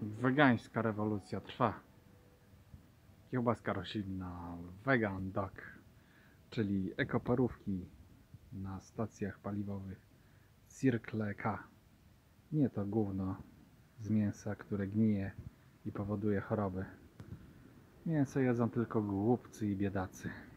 Wegańska rewolucja trwa. Kiełbaska roślinna Vegan Dog, czyli ekoparówki na stacjach paliwowych Circle K. Nie to gówno z mięsa, które gnije i powoduje choroby. Mięso jedzą tylko głupcy i biedacy.